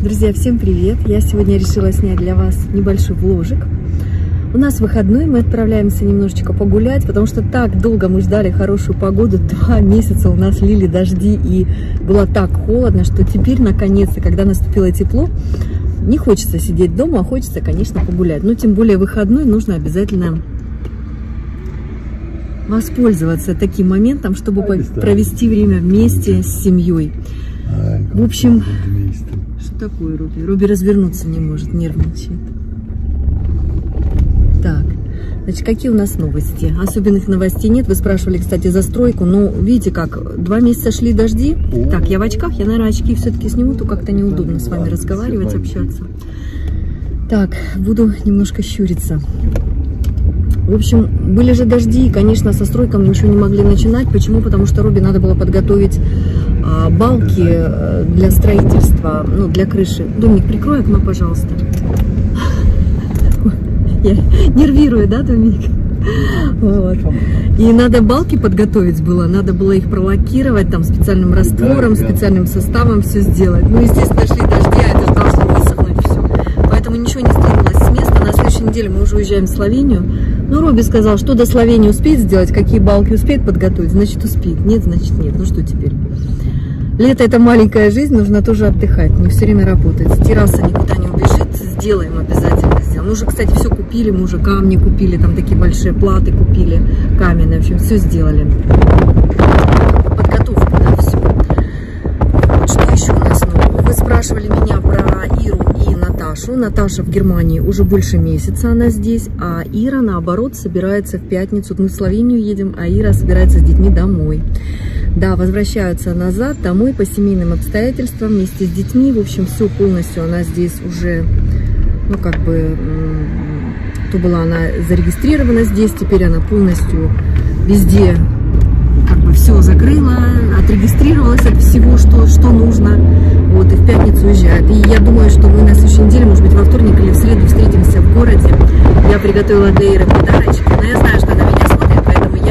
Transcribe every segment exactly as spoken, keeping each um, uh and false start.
Друзья, всем привет! Я сегодня решила снять для вас небольшой вложик. У нас выходной, мы отправляемся немножечко погулять, потому что так долго мы ждали хорошую погоду. Два месяца у нас лили дожди и было так холодно, что теперь, наконец-то, когда наступило тепло, не хочется сидеть дома, а хочется, конечно, погулять. Но тем более выходной нужно обязательно воспользоваться таким моментом, чтобы провести время вместе с семьей. В общем, что такое Руби? Руби развернуться не может, нервничает. Так, значит, какие у нас новости? Особенных новостей нет. Вы спрашивали, кстати, за стройку. Но видите, как два месяца шли дожди. Так, я в очках, я, наверное, очки все-таки сниму, то как-то неудобно с вами разговаривать, общаться. Так, буду немножко щуриться. В общем, были же дожди, и, конечно, со стройком ничего не могли начинать. Почему? Потому что Руби надо было подготовить а, балки для строительства, ну, для крыши. Домик, прикрой окно, пожалуйста. Я нервирую, да, Домик? Вот. И надо балки подготовить было, надо было их пролакировать, там, специальным раствором, специальным составом все сделать. Ну, естественно, шли дожди, а это же должно высохнуть все. Поэтому ничего не сдвинулось с места. На следующей неделе мы уже уезжаем в Словению. Ну, Руби сказал, что до Словении успеет сделать, какие балки успеет подготовить, значит, успеет. Нет, значит, нет. Ну, что теперь? Лето – это маленькая жизнь, нужно тоже отдыхать, не все время работать. Терраса никуда не убежит, сделаем обязательно. Сделаем. Мы уже, кстати, все купили, мы уже камни купили, там такие большие платы купили, каменные, в общем, все сделали. Подготовка, да, все. Что еще у нас нового? Вы спрашивали меня про Иру и Наташу. Наташа в Германии уже больше месяца, она здесь, а Ира, наоборот, собирается в пятницу. Мы в Словению едем, а Ира собирается с детьми домой. Да, возвращаются назад, домой по семейным обстоятельствам, вместе с детьми. В общем, все полностью она здесь уже, ну, как бы, то была она зарегистрирована здесь, теперь она полностью везде, как бы, все закрыла, отрегистрировалась от всего, что, что нужно. Вот, и в пятницу уезжает. И я думаю, что мы на следующей неделе, может быть, во вторник или в среду встретимся в городе. Я приготовила для Иры подарочки, но я знаю, что она меня смотрит, поэтому я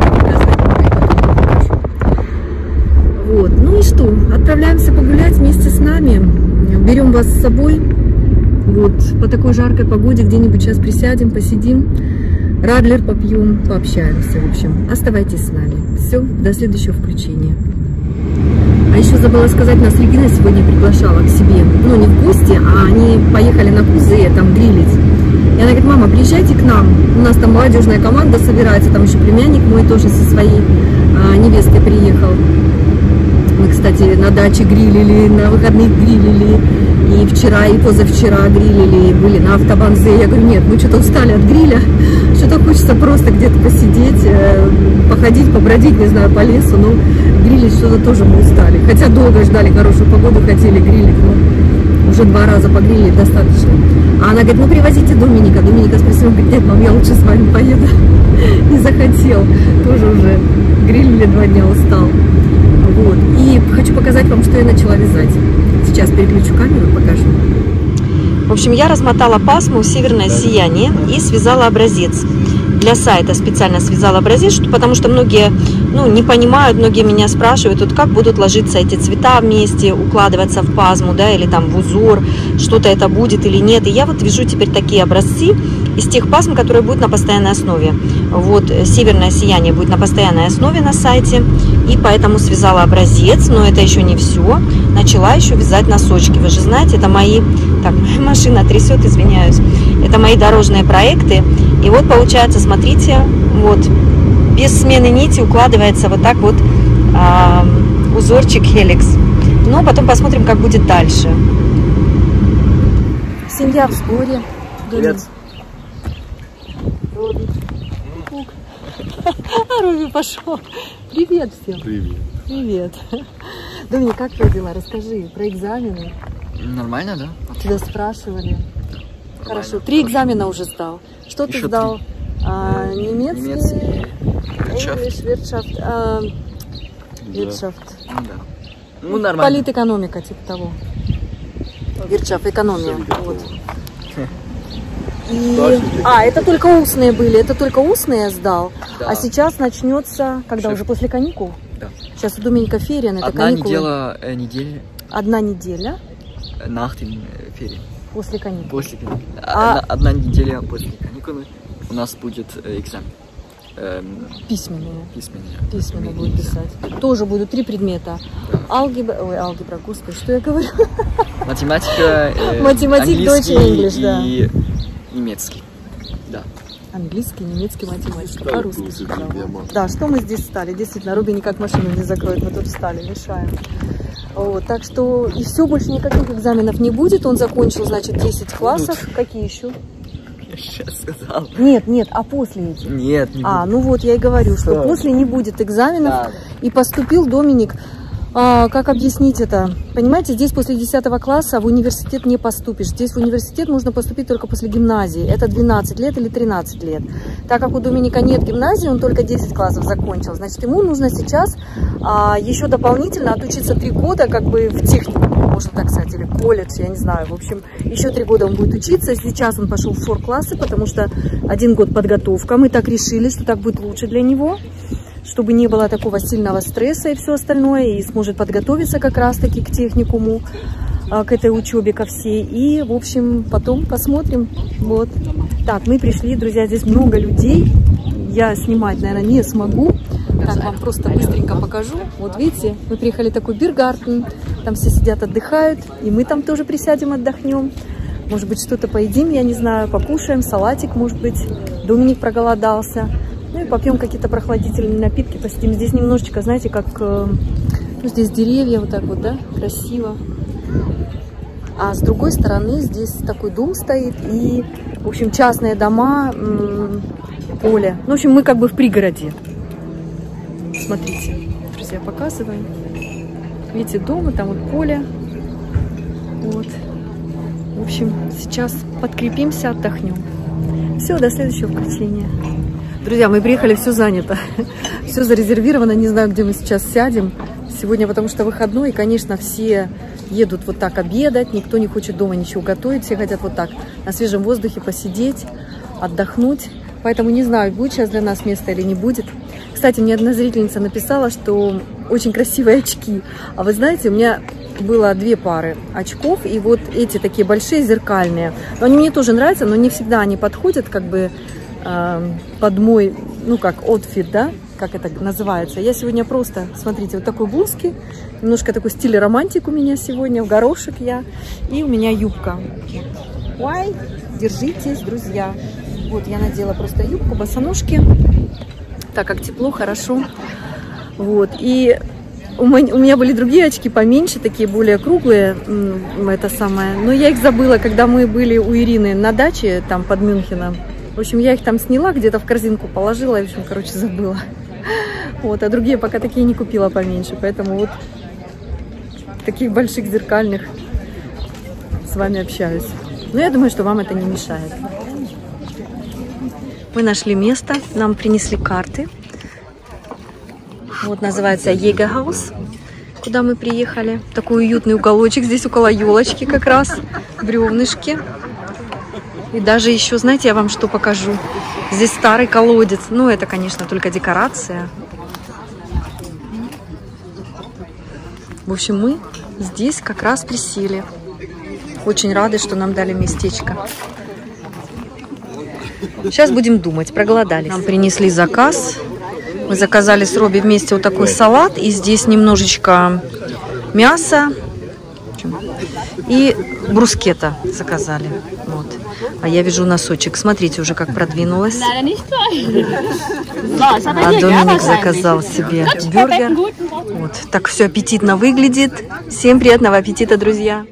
Вот. Ну и что, отправляемся погулять вместе с нами, берем вас с собой, вот, по такой жаркой погоде где-нибудь сейчас присядем, посидим, радлер попьем, пообщаемся, в общем, оставайтесь с нами. Все, до следующего включения. А еще забыла сказать, нас Регина сегодня приглашала к себе, ну не в гости, а они поехали на Кузы, там грилить. И она говорит: мама, приезжайте к нам, у нас там молодежная команда собирается, там еще племянник мой тоже со своей а, невестой приехал. Мы, кстати, на даче грилили, на выходных грилили, и вчера, и позавчера грилили, и были на автобанзе. Я говорю: нет, мы что-то устали от гриля, что-то хочется просто где-то посидеть, походить, побродить, не знаю, по лесу, но грилить что-то тоже мы устали. Хотя долго ждали хорошую погоду, хотели грилить, но уже два раза погрилили, достаточно. А она говорит: ну привозите Доминика. Доминика спросила, говорит: нет, мам, я лучше с вами поеду. Не захотел, тоже уже грилили два дня, устал. Вот. И хочу показать вам, что я начала вязать. Сейчас переключу камеру, покажу. В общем, я размотала пасму «Северное сияние» и связала образец. Для сайта специально связала образец, потому что многие, ну, не понимают, многие меня спрашивают, вот как будут ложиться эти цвета вместе, укладываться в пазму, да, или там в узор, что-то это будет или нет. И я вот вяжу теперь такие образцы из тех пазм, которые будут на постоянной основе. Вот «Северное сияние» будет на постоянной основе на сайте, и поэтому связала образец, но это еще не все. Начала еще вязать носочки. Вы же знаете, это мои... Так, моя машина трясет, извиняюсь. Это мои дорожные проекты. И вот получается, смотрите, вот без смены нити укладывается вот так вот э, узорчик Helix. Но потом посмотрим, как будет дальше. Семья в сборе. Привет. Руби. А Руби пошел. Привет всем. Привет. Привет. Доминик, как твои дела? Расскажи про экзамены. Нормально, да? Тебя спрашивали. Нормально. Хорошо. Три экзамена уже сдал. Что Еще ты сдал? А, немецкий, немецкий, English, Wirtschaft, а, Wirtschaft. Ну, да. Ну, нормально. Политэкономика, типа того. Wirtschaft, экономия. Вот. И... А, это только устные были, это только устные я сдал. Да. А сейчас начнется, когда Шеф. уже после каникул? Да. Сейчас у Доменика Фериан, это Одна каникулы. неделя, э, неделя. Одна неделя. nach den Ferien. После каникул. После каникул. А... Одна, одна неделя после каникул у нас будет экзамен. Эм, Письменные. Письменные. Письменно будет писать. Тоже будут три предмета. Да. Алгебра, ой, алгебра, господи, что я говорю? Математика, э, Математик, Deutsch и English, да. И немецкий. Да. Английский, немецкий, математика. По-русски сначала. Да, что мы здесь стали? Действительно, Руби никак машину не закроет. Мы тут встали, мешаем. Вот, так что и все, больше никаких экзаменов не будет. Он закончил, значит, десять классов. Будут. Какие еще? Я сейчас сказал. Нет, нет, а после этих? Нет, не А, будет. ну вот, я и говорю, что да. После не будет экзаменов. Да. И поступил Доминик. А, как объяснить это? Понимаете, здесь после десятого класса в университет не поступишь. Здесь в университет можно поступить только после гимназии. Это двенадцать лет или тринадцать лет. Так как у Доминика нет гимназии, он только десять классов закончил. Значит, ему нужно сейчас а, еще дополнительно отучиться три года как бы в технику, можно так сказать, или колледж, я не знаю. В общем, еще три года он будет учиться. Сейчас он пошел в фор-классы, потому что один год подготовка. Мы так решили, что так будет лучше для него, чтобы не было такого сильного стресса и все остальное, и сможет подготовиться как раз-таки к техникуму, к этой учебе, ко всей. И, в общем, потом посмотрим. Вот. Так, мы пришли, друзья, здесь много людей. Я снимать, наверное, не смогу. Так, вам просто быстренько покажу. Вот видите, мы приехали в такой биргартен. Там все сидят, отдыхают. И мы там тоже присядем, отдохнем. Может быть, что-то поедим, я не знаю, покушаем. Салатик, может быть. Доминик проголодался. Ну и попьем какие-то прохладительные напитки, посидим. Здесь немножечко, знаете, как... Ну, здесь деревья вот так вот, да, красиво. А с другой стороны здесь такой дом стоит и, в общем, частные дома, поле. Ну, в общем, мы как бы в пригороде. Смотрите, друзья, показываем. Видите, дом, и там вот поле. Вот. В общем, сейчас подкрепимся, отдохнем. Все, до следующего включения. Друзья, мы приехали, все занято, все зарезервировано, не знаю, где мы сейчас сядем сегодня, потому что выходной, и, конечно, все едут вот так обедать, никто не хочет дома ничего готовить, все хотят вот так на свежем воздухе посидеть, отдохнуть, поэтому не знаю, будет сейчас для нас место или не будет. Кстати, мне одна зрительница написала, что очень красивые очки, а вы знаете, у меня было две пары очков, и вот эти такие большие, зеркальные, они мне тоже нравятся, но не всегда они подходят, как бы, под мой, ну как, outfit, да, как это называется. Я сегодня просто, смотрите, вот такой блузки, немножко такой стиль романтик у меня сегодня, в горошек я, и у меня юбка. Ой, держитесь, друзья. Вот, я надела просто юбку, босоножки, так как тепло, хорошо. Вот, и у меня были другие очки поменьше, такие более круглые, это самое, но я их забыла, когда мы были у Ирины на даче, там под Мюнхеном. В общем, я их там сняла, где-то в корзинку положила, и, в общем, короче, забыла. Вот, а другие пока такие не купила поменьше, поэтому вот таких больших зеркальных с вами общаюсь. Но я думаю, что вам это не мешает. Мы нашли место, нам принесли карты. Вот, называется Jägerhaus, куда мы приехали. Такой уютный уголочек, здесь около елочки как раз, бревнышки. И даже еще, знаете, я вам что покажу? Здесь старый колодец. Ну, это, конечно, только декорация. В общем, мы здесь как раз присели. Очень рады, что нам дали местечко. Сейчас будем думать, проголодались. Нам принесли заказ. Мы заказали с Робби вместе вот такой салат. И здесь немножечко мяса. И брускетта заказали. Вот. А я вижу носочек. Смотрите, уже как продвинулась. А Доминик заказал себе бюргер. Вот. Так все аппетитно выглядит. Всем приятного аппетита, друзья!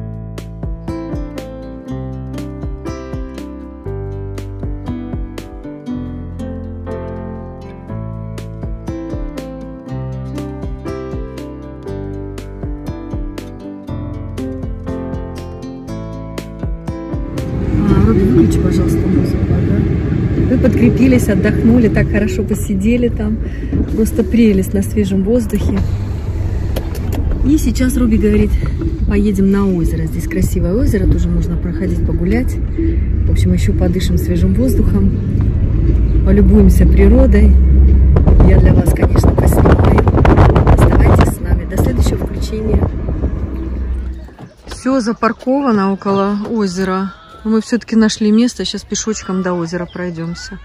Выключи, пожалуйста, музыку, да? Вы подкрепились, отдохнули, так хорошо посидели там. Просто прелесть на свежем воздухе. И сейчас Руби говорит, поедем на озеро. Здесь красивое озеро, тоже можно проходить, погулять. В общем, еще подышим свежим воздухом, полюбуемся природой. Я для вас, конечно, поснимаю. Оставайтесь с нами. До следующего включения. все запарковано около озера. Мы все-таки нашли место, сейчас пешочком до озера пройдемся.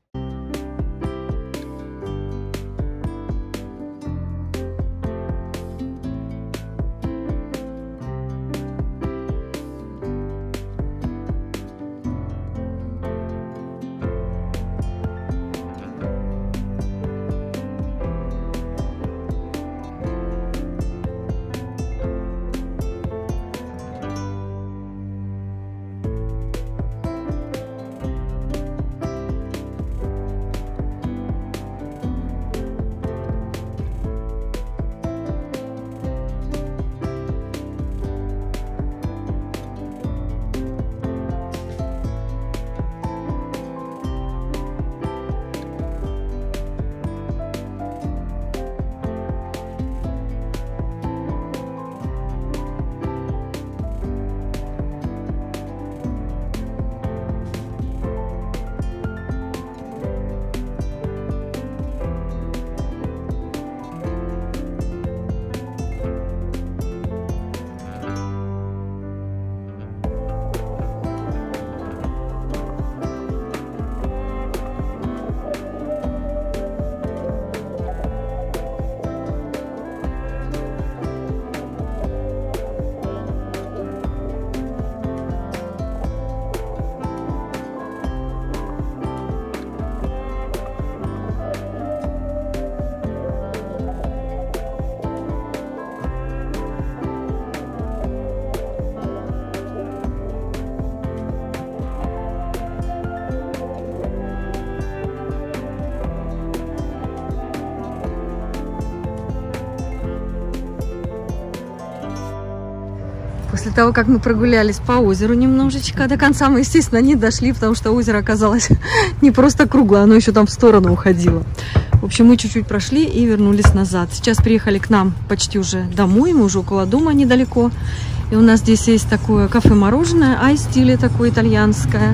После того, как мы прогулялись по озеру немножечко, до конца мы, естественно, не дошли, потому что озеро оказалось не просто круглое, оно еще там в сторону уходило. В общем, мы чуть-чуть прошли и вернулись назад. Сейчас приехали к нам почти уже домой, мы уже около дома недалеко. И у нас здесь есть такое кафе-мороженое, ай-стиле такое итальянское.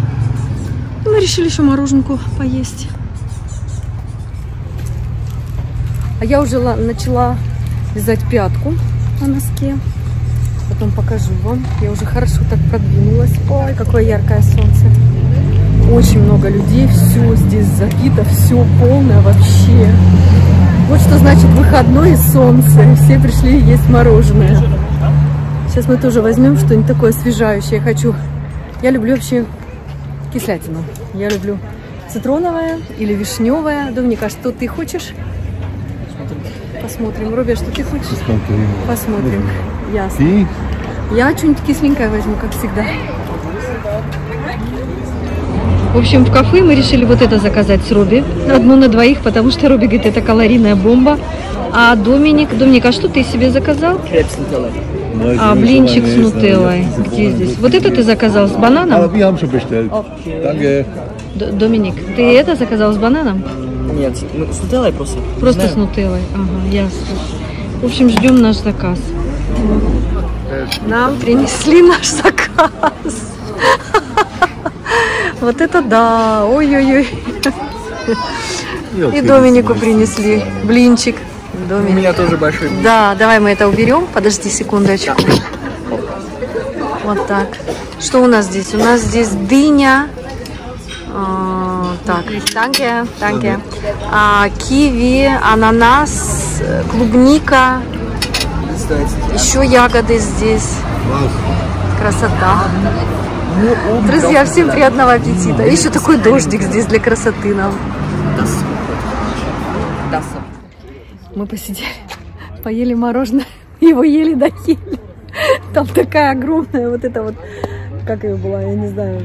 И мы решили еще мороженку поесть. А я уже начала вязать пятку на носке. Потом покажу вам. Я уже хорошо так продвинулась. Ой, какое яркое солнце. Очень много людей. Все здесь забито. Все полное вообще. Вот что значит выходной и солнце. Все пришли есть мороженое. Сейчас мы тоже возьмем что-нибудь такое освежающее. Я хочу... Я люблю вообще кислятину. Я люблю цитроновое или вишневое. Домника, что ты хочешь? Посмотрим. Робби, что ты хочешь? Посмотрим. Посмотрим. Ясно. И? Я что-нибудь кисленькое возьму, как всегда. В общем, в кафе мы решили вот это заказать с Робби. Одно на двоих, потому что Робби говорит, это калорийная бомба. А Доминик... Доминик, а что ты себе заказал? Креп с нутеллой. А, блинчик с нутеллой. Где здесь? Вот это ты заказал с бананом? Доминик, ты это заказал с бананом? Нет, с нутеллой просто. Просто с нутеллой. Ага, ясно. В общем, ждем наш заказ. Нам принесли наш заказ. Вот это да. Ой-ой-ой. И Доминику принесли блинчик. Доминик. У меня тоже большой блинчик. Да, давай мы это уберем. Подожди секундочку. Вот так. Что у нас здесь? У нас здесь дыня. А, так, данке, данке. А, киви, ананас, клубника. Еще ягоды здесь. Красота. Друзья, всем приятного аппетита. И еще такой дождик здесь для красоты нам. Мы посидели, поели мороженое, его ели доели. Там такая огромная вот эта вот, как ее была, я не знаю,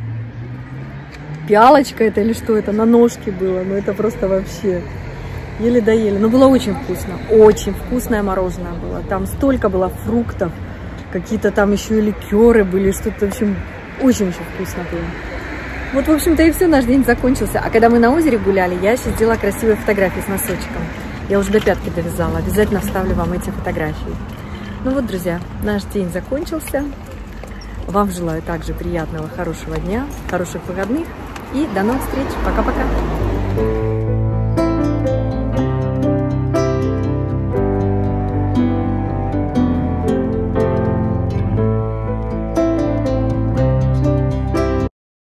пиалочка это или что это, на ножке было. Но это просто вообще еле доели. Но было очень вкусно, очень вкусное мороженое было. Там столько было фруктов, какие-то там еще и ликеры были, что-то, в общем, очень-очень вкусно было. Вот, в общем-то, и все, наш день закончился. А когда мы на озере гуляли, я еще сделала красивые фотографии с носочком. Я уже до пятки довязала. Обязательно вставлю вам эти фотографии. Ну вот, друзья, наш день закончился. Вам желаю также приятного, хорошего дня, хороших выходных. И до новых встреч. Пока-пока.